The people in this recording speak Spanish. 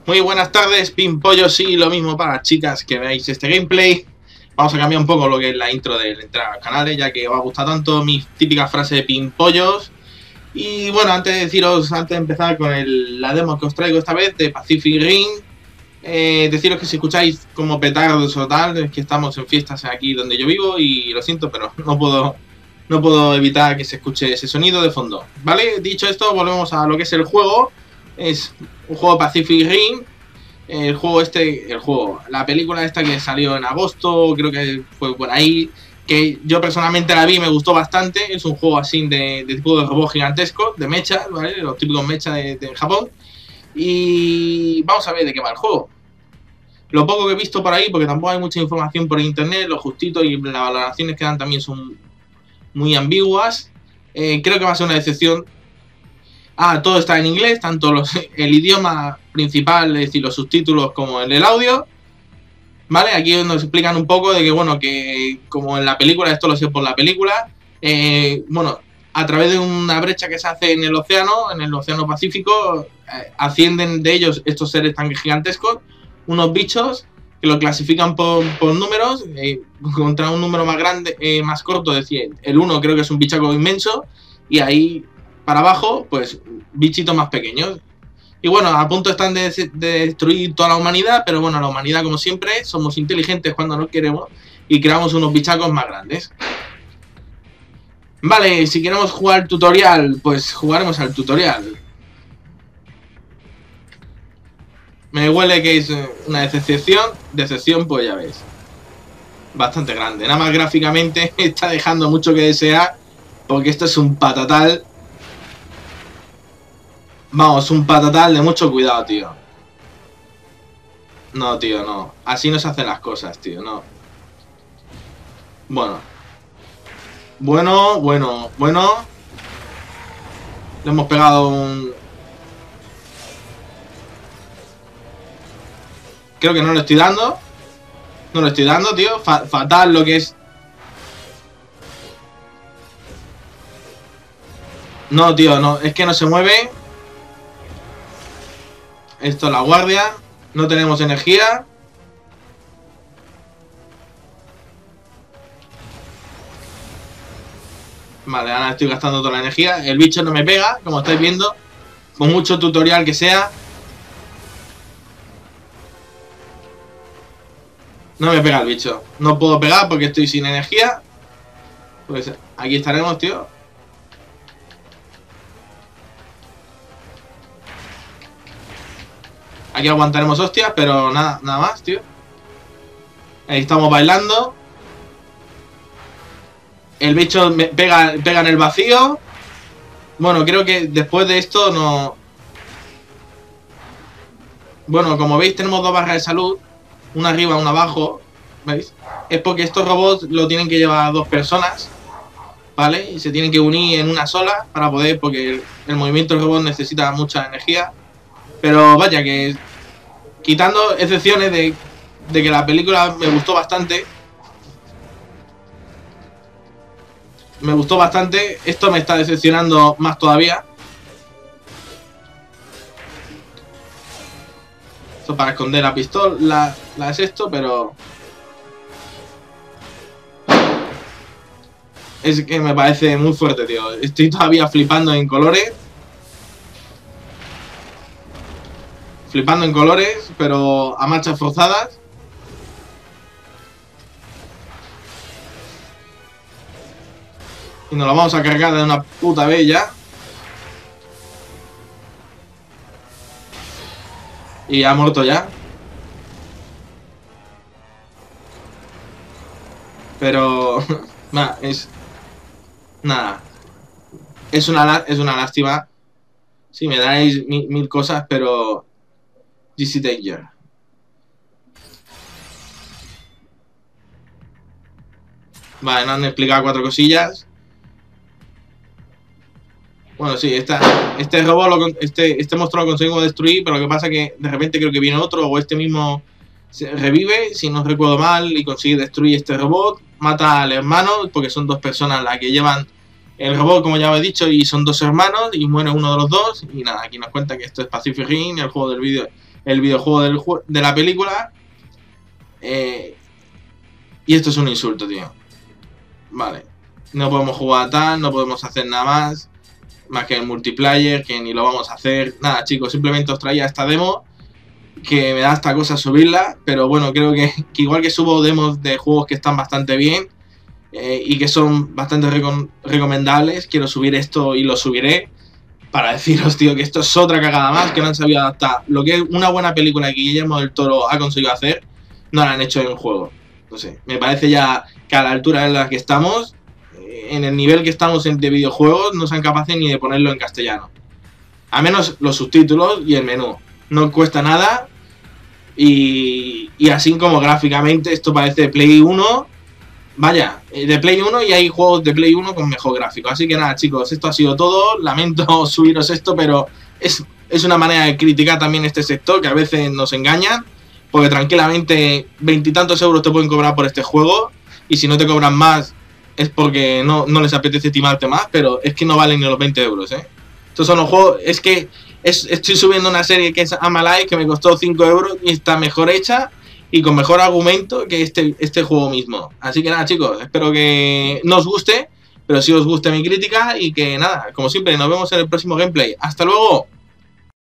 Muy buenas tardes, Pimpollos, y lo mismo para las chicas que veáis este gameplay. Vamos a cambiar un poco lo que es la intro de la entrada al canal, ya que os ha gustado tanto mis típicas frases de Pimpollos. Y bueno, antes de empezar con la demo que os traigo esta vez de Pacific Rim, deciros que si escucháis como petardos o tal, es que estamos en fiestas aquí donde yo vivo y lo siento, pero no puedo evitar que se escuche ese sonido de fondo. ¿Vale? Dicho esto, volvemos a lo que es el juego. Es un juego Pacific Rim. La película esta que salió en agosto, creo que fue por ahí, que yo personalmente la vi y me gustó bastante. Es un juego así de tipo de robot gigantesco, de mecha, ¿vale? Los típicos mecha de Japón. Y vamos a ver de qué va el juego. Lo poco que he visto por ahí, porque tampoco hay mucha información por internet, lo justito, y las valoraciones que dan también son muy ambiguas. Creo que va a ser una decepción. Todo está en inglés, tanto el idioma principal, es decir, los subtítulos, como el audio. ¿Vale? Aquí nos explican un poco de que, bueno, que como en la película, esto lo sé por la película, bueno, a través de una brecha que se hace en el océano Pacífico, ascienden de ellos estos seres tan gigantescos, unos bichos que lo clasifican por números, contra un número más grande, más corto, es decir, el 1 creo que es un bichaco inmenso, y ahí para abajo, pues, bichitos más pequeños. Y bueno, a punto están de destruir toda la humanidad, pero bueno, la humanidad, como siempre, somos inteligentes cuando no queremos y creamos unos bichacos más grandes. Vale, si queremos jugar tutorial, pues jugaremos al tutorial. Me huele que es una decepción, pues ya ves. Bastante grande, nada más gráficamente está dejando mucho que desear, porque esto es un patatal. Vamos, un patatal de mucho cuidado, tío. No, tío, no. Así no se hacen las cosas, tío, no. Bueno. Le hemos pegado un... Creo que no lo estoy dando. No lo estoy dando, tío. Fatal lo que es. No, tío, no. Es que no se mueve. Esto es la guardia. No tenemos energía. Vale, ahora estoy gastando toda la energía. El bicho no me pega, como estáis viendo. Con mucho tutorial que sea. No me pega el bicho. No puedo pegar porque estoy sin energía. Pues aquí estaremos, tío. Aquí aguantaremos hostias, pero nada más, tío. Ahí estamos bailando. El bicho me pega en el vacío. Bueno, creo que después de esto no... Bueno, como veis tenemos dos barras de salud. Una arriba, una abajo. ¿Veis? Es porque estos robots lo tienen que llevar dos personas, ¿vale? Y se tienen que unir en una sola para poder... Porque el movimiento del robot necesita mucha energía. Pero vaya que... Quitando excepciones de que la película me gustó bastante. Esto me está decepcionando más todavía. Esto para esconder la pistola, la es esto, pero... Es que me parece muy fuerte, tío. Estoy todavía flipando en colores. Pero a marchas forzadas. Y nos lo vamos a cargar de una puta vez ya. Y ha muerto ya. Pero... es... Nada. Es una lástima. Sí, me dais mil cosas, pero... GC Danger. Vale, nos han explicado 4 cosillas. Bueno, sí, este robot, este monstruo lo conseguimos destruir, pero lo que pasa es que de repente creo que viene otro, o este mismo se revive, si no recuerdo mal, y consigue destruir este robot. Mata al hermano, porque son dos personas las que llevan el robot, como ya os he dicho, y son dos hermanos, y muere uno de los dos. Y nada, aquí nos cuenta que esto es Pacific Rim, el juego del vídeo el videojuego de la película. Y esto es un insulto, tío. Vale. No podemos jugar tal, no podemos hacer nada más que el multiplayer, que ni lo vamos a hacer. Nada, chicos, simplemente os traía esta demo, que me da hasta cosa subirla, pero bueno, creo que igual que subo demos de juegos que están bastante bien y que son bastante recomendables, quiero subir esto y lo subiré para deciros, tío, que esto es otra cagada más, que no han sabido adaptar lo que es una buena película que Guillermo del Toro ha conseguido hacer, no la han hecho en un juego. No sé, me parece ya que a la altura en la que estamos, en el nivel que estamos de videojuegos, no sean capaces ni de ponerlo en castellano. A menos los subtítulos y el menú. No cuesta nada. Y así como gráficamente, esto parece de Play 1. Vaya, de Play 1, y hay juegos de Play 1 con mejor gráfico. Así que nada, chicos, esto ha sido todo. Lamento subiros esto, pero es una manera de criticar también este sector, que a veces nos engañan. Porque tranquilamente 20 y tantos euros te pueden cobrar por este juego. Y si no te cobran más, es porque no les apetece timarte más. Pero es que no valen ni los 20 euros, ¿eh? Estos son los juegos. Es que estoy subiendo una serie que es Amalai, que me costó 5 euros y está mejor hecha y con mejor argumento que este juego mismo. Así que nada, chicos, espero que no os guste, pero sí os guste mi crítica y que nada, como siempre, nos vemos en el próximo gameplay. ¡Hasta luego!